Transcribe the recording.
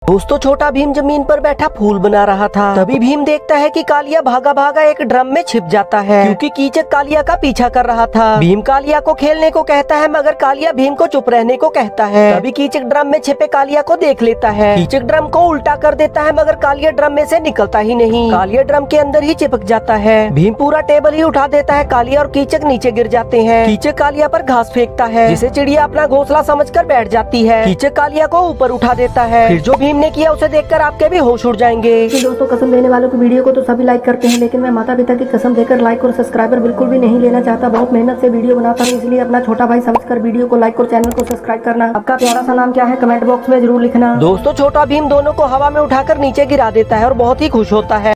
दोस्तों छोटा भीम जमीन पर बैठा फूल बना रहा था। तभी भीम देखता है कि कालिया भागा भागा एक ड्रम में छिप जाता है, क्योंकि कीचक कालिया का पीछा कर रहा था। भीम कालिया को खेलने को कहता है, मगर कालिया भीम को चुप रहने को कहता है। तभी कीचक ड्रम में छिपे कालिया को देख लेता है। कीचक ड्रम को उल्टा कर देता है, मगर कालिया ड्रम में से निकलता ही नहीं। कालिया ड्रम के अंदर ही चिपक जाता है। भीम पूरा टेबल ही उठा देता है। कालिया और कीचक नीचे गिर जाते हैं। कीचक कालिया पर घास फेंकता है, जिसे चिड़िया अपना घोंसला समझकर बैठ जाती है। कीचक कालिया को ऊपर उठा देता है। फिर जो भीम ने किया उसे देखकर आपके भी होश उड़ जाएंगे। दोस्तों कसम देने वालों की वीडियो को तो सभी लाइक करते हैं, लेकिन मैं माता पिता की कसम देकर लाइक और सब्सक्राइबर बिल्कुल भी नहीं लेना चाहता। बहुत मेहनत से वीडियो बनाता हूँ, इसलिए अपना छोटा भाई समझकर वीडियो को लाइक और चैनल को सब्सक्राइब करना। आपका प्यारा सा नाम क्या है कमेंट बॉक्स में जरूर लिखना। दोस्तों छोटा भीम दोनों को हवा में उठाकर नीचे गिरा देता है और बहुत ही खुश होता है।